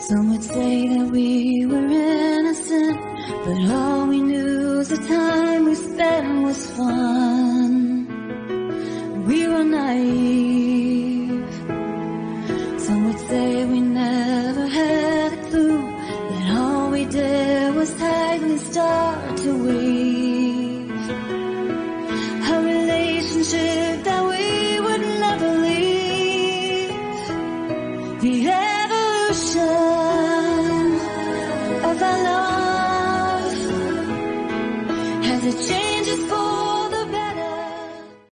Some would say that we were innocent, but all we knew is the time we spent was fun. We were naive.